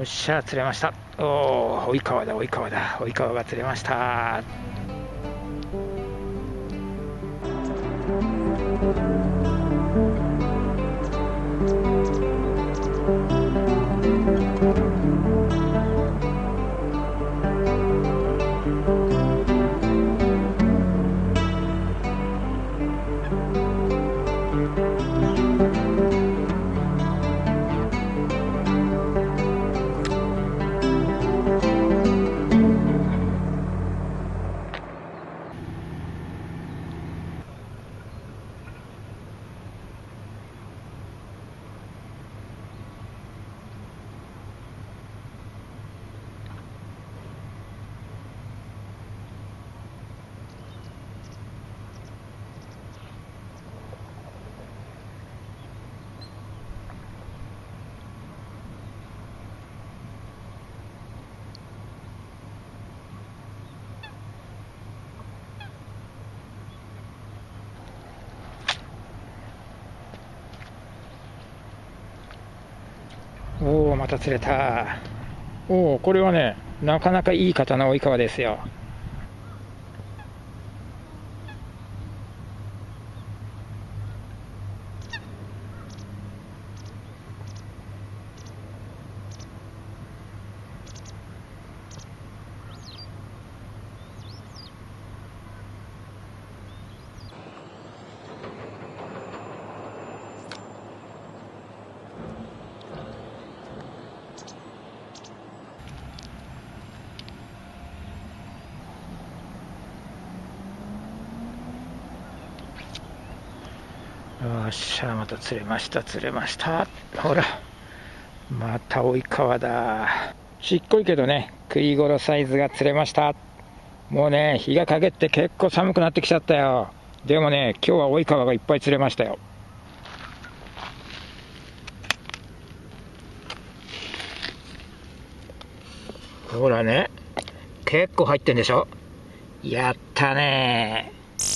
しゃ、釣れました。おお、追い川だ、追い川だ、追い川が釣れました。おお、また釣れた。おお、これはね、なかなかいい方の追い川ですよ。よっしゃ、また釣れました、釣れました。ほら、また追い川だ。ちっこいけどね、食い頃サイズが釣れました。もうね、日が陰って結構寒くなってきちゃったよ。でもね、今日は追い川がいっぱい釣れましたよ。ほらね、結構入ってんでしょ。やったね。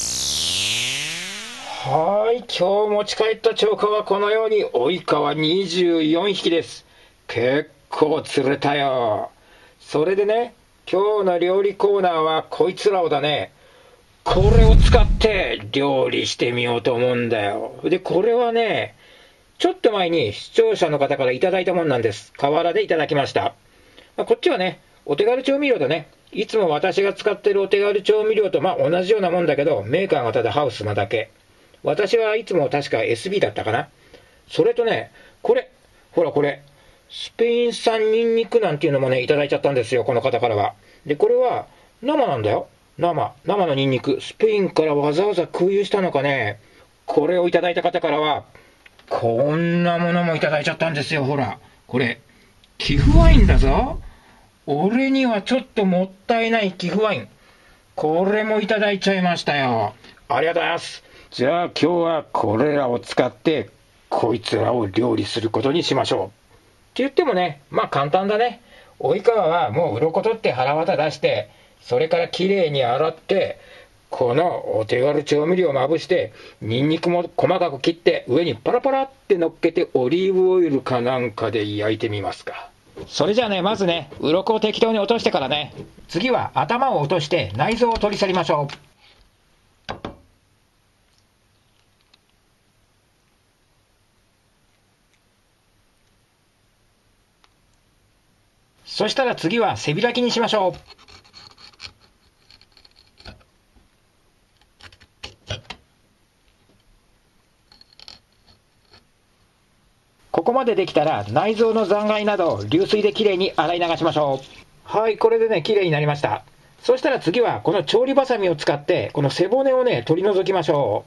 はい、今日持ち帰った超過はこのように追い川24匹です。結構釣れたよ。それでね、今日の料理コーナーはこいつらをだね、これを使って料理してみようと思うんだよ。で、これはね、ちょっと前に視聴者の方からいただいたもんなんです。河原でいただきました。こっちはね、お手軽調味料だね。いつも私が使ってるお手軽調味料と同じようなもんだけど、メーカーがただハウスなだけ。私はいつも確か SB だったかな。それとね、これ、ほらこれ、スペイン産ニンニクなんていうのもね、いただいちゃったんですよ、この方からは。で、これは生なんだよ。生のニンニク。スペインからわざわざ空輸したのかね。これをいただいた方からは、こんなものもいただいちゃったんですよ、ほら。これ、寄付ワインだぞ。俺にはちょっともったいない寄付ワイン。これもいただいちゃいましたよ。ありがとうございます。じゃあ今日はこれらを使ってこいつらを料理することにしましょう。って言ってもね、簡単だね。及川はもう鱗取って腹渡出して、それからきれいに洗って、このお手軽調味料をまぶして、ニンニクも細かく切って上にパラパラって乗っけてオリーブオイルかなんかで焼いてみますか。それじゃあね、まずね、鱗を適当に落としてからね、次は頭を落として内臓を取り去りましょう。そしたら次は背開きにしましょう。ここまでできたら内臓の残骸などを流水できれいに洗い流しましょう。はい、これでね、きれいになりました。そしたら次はこの調理バサミを使ってこの背骨をね、取り除きましょう。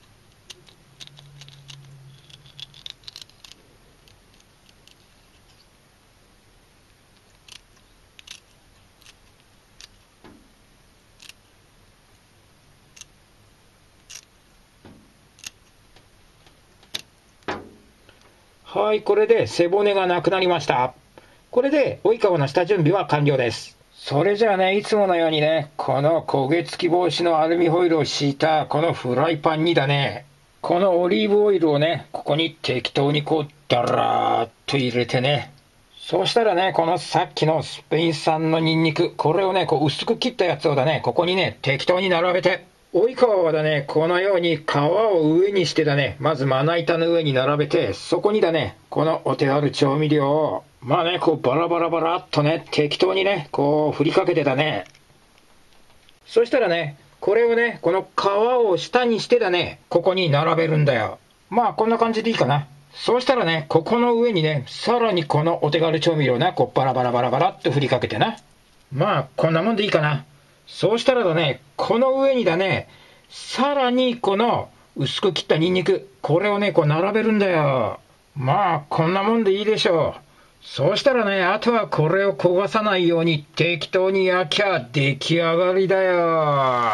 はい、これで背骨がなくなりました。これで追い川の下準備は完了です。それじゃあね、いつものようにね、この焦げ付き防止のアルミホイルを敷いたこのフライパンにだね、このオリーブオイルをね、ここに適当にこうダラーっと入れてね、 そうしたらね、このさっきのスペイン産のニンニク、これをね、こう薄く切ったやつをだね、ここにね、適当に並べて、及川はだね、このように皮を上にしてだね、まずまな板の上に並べて、そこにだね、このお手軽調味料を、まあね、こうバラバラバラっとね、適当にね、こう振りかけてだね。そしたらね、これをね、この皮を下にしてだね、ここに並べるんだよ。まあこんな感じでいいかな。そうしたらね、ここの上にね、さらにこのお手軽調味料をな、こうバラバラバラバラっと振りかけてな。まあこんなもんでいいかな。そうしたらだね、この上にだね、さらにこの薄く切ったニンニク、これをね、こう並べるんだよ。まあこんなもんでいいでしょう。そうしたらね、あとはこれを焦がさないように適当に焼きゃ出来上がりだよ。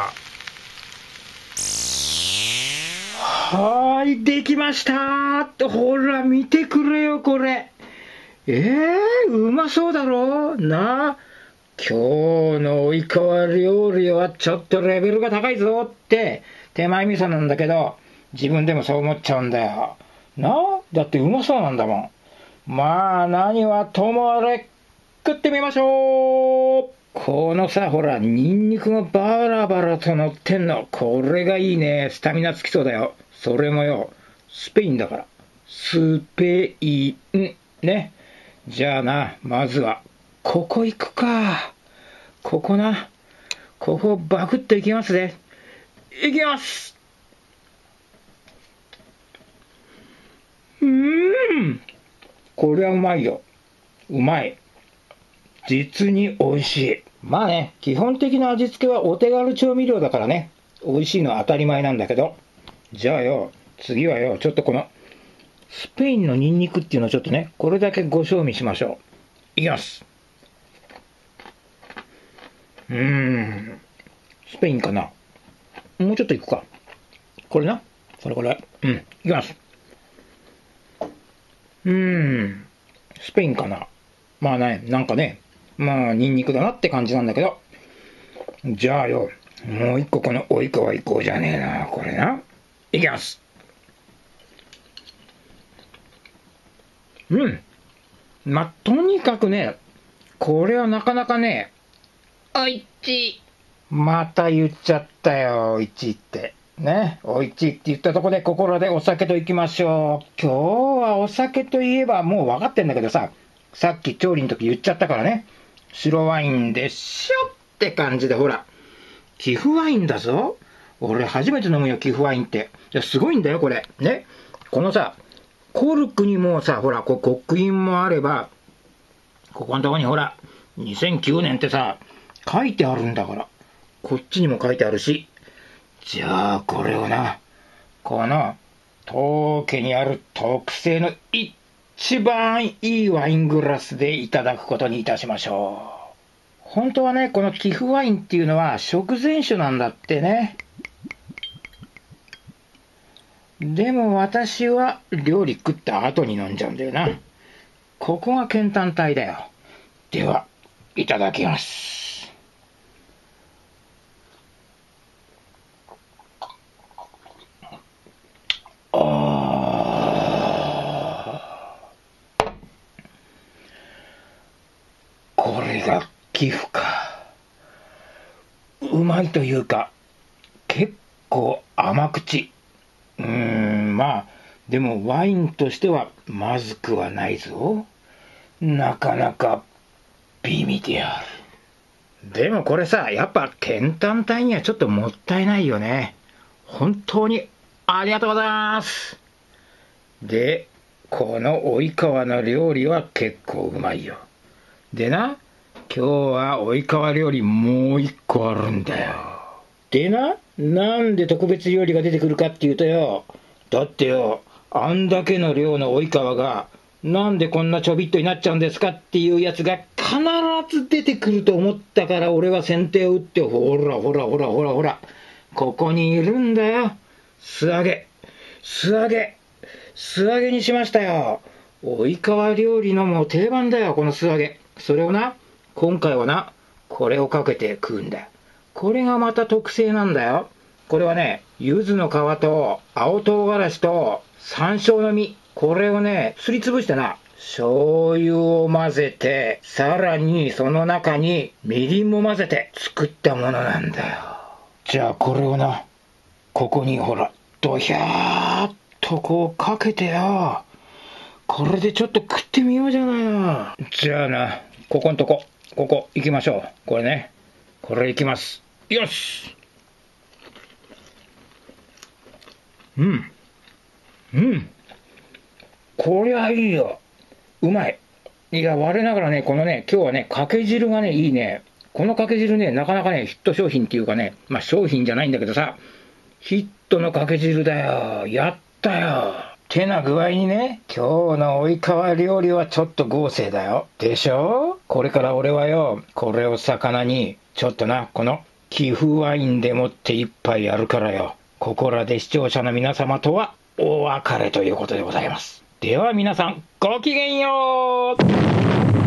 はい、できました。ほら、見てくれよ、これ。うまそうだろなあ。今日の及川料理はちょっとレベルが高いぞって手前味噌なんだけど、自分でもそう思っちゃうんだよ。なあ、だってうまそうなんだもん。まあ、何はともあれ、食ってみましょう。このさ、ほら、ニンニクがバラバラと乗ってんの。これがいいね。スタミナつきそうだよ。それもよ、スペインだから。スペイン。ね。じゃあな、まずは、ここ行くか。ここな。ここバクッと行きますね。行きます。これはうまいよ。うまい。実に美味しい。まあね、基本的な味付けはお手軽調味料だからね、美味しいのは当たり前なんだけど、じゃあよ、次はよ、ちょっとこの、スペインのニンニクっていうのをちょっとね、これだけご賞味しましょう。いきます。スペインかな。もうちょっといくか。これな。これ。いきます。スペインかな。まあね、なんかね、まあ、ニンニクだなって感じなんだけど。じゃあよ、もう一個この及川行こうじゃねえな、これな。いきます。まあ、とにかくね、これはなかなかね、おいちまた言っちゃったよ、おいちって。ね、おいちって言ったとこで心でお酒と行きましょう。今日はお酒といえばもう分かってんだけどさ、さっき調理の時言っちゃったからね。白ワインでしょって感じで、ほら。寄付ワインだぞ。俺初めて飲むよ、寄付ワインって。いや、すごいんだよ、これ。ね。このさ、コルクにもさ、ほら、刻印もあれば、ここのとこにほら、2009年ってさ、書いてあるんだから。こっちにも書いてあるし。じゃあ、これをな、この、当家にある特製の一番いいワイングラスでいただくことにいたしましょう。本当はね、この寄付ワインっていうのは食前酒なんだってね。でも私は料理食った後に飲んじゃうんだよな。ここが健胆体だよ。では、いただきます。これが寄付か。うまいというか、結構甘口。まあ、でもワインとしてはまずくはないぞ。なかなか美味である。でもこれさ、やっぱ健胆体にはちょっともったいないよね。本当にありがとうございます。で、この及川の料理は結構うまいよ。でな、今日は及川料理もう一個あるんだよ。でな、なんで特別料理が出てくるかっていうとよ、だってよ、あんだけの量の及川が、なんでこんなちょびっとになっちゃうんですかっていうやつが必ず出てくると思ったから俺は先手を打って、ほら、ここにいるんだよ。素揚げにしましたよ。及川料理のもう定番だよ、この素揚げ。それをな、今回はな、これをかけて食うんだよ。これがまた特製なんだよ。これはね、柚子の皮と青唐辛子と山椒の実、これをね、すりつぶしてな、 醤油を混ぜて、さらにその中にみりんも混ぜて作ったものなんだよ。じゃあこれをな、ここにほら、ドヒャーっとこうかけてよ。これでちょっと食ってみようじゃないの。じゃあな、ここんとこ、ここ行きましょう。これね、これ行きます。よし。うん。うん。こりゃいいよ。うまい。いや、我ながらね、このね、今日はね、かけ汁がね、いいね。このかけ汁ね、なかなかね、ヒット商品っていうかね、まあ商品じゃないんだけどさ、ヒットのかけ汁だよ。やったよ。てな具合にね、今日の及川料理はちょっと豪勢だよ。でしょ？これから俺はよ、これを魚に、ちょっとな、この寄付ワインでもって一杯やるからよ。ここらで視聴者の皆様とはお別れということでございます。では皆さん、ごきげんよう。